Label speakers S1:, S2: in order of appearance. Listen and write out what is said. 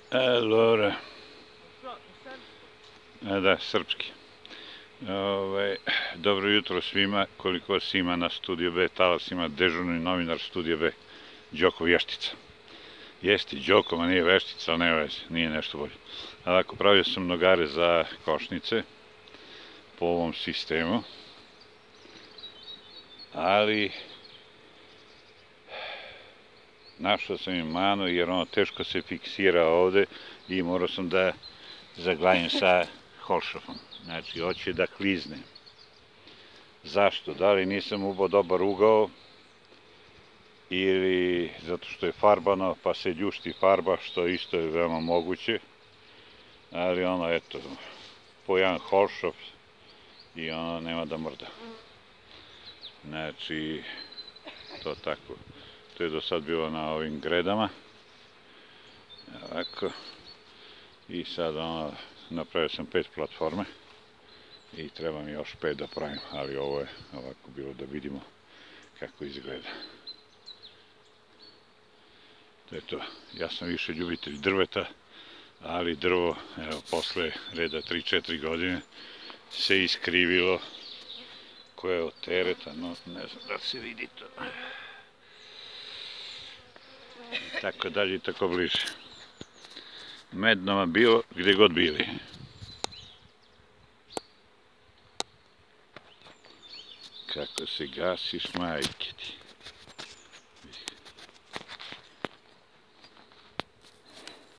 S1: Dobro. Da, srpski. Dobro jutro svima, koliko vas ima na Studio B, talas ima dežurni novinar Studio B, Đoko Vještica. Jeste Đoko, ma nije Veštica, ali ne veze, nije nešto bolje. Ovako, pravio sam nogare za košnice po ovom sistemu, ali našao sam im manu jer ono teško se fiksira ovde i morao sam da zaglavim sa holšafom. Znači, hoće da klizne. Zašto? Da li nisam ubao dobar ugao ili zato što je farbano pa se ljušti farba, što isto je veoma moguće, ali ono, eto, po jedan holšaf i ono nema da mrda. Znači, to tako. To je do sad bilo na ovim gredama. Ovako. I sad ono, napravio sam 5 platforme i treba mi još 5 da pravim, ali ovo je ovako bilo da vidimo kako izgleda. To je to. Ja sam više ljubitelj drveta, ali drvo, evo, posle reda 3-4 godine se iskrivilo, koje je od tereta, no ne znam da se vidi to. Tako dalje i tako bliže. Medno vam bilo gde god bili. Kako se gasiš, majke ti.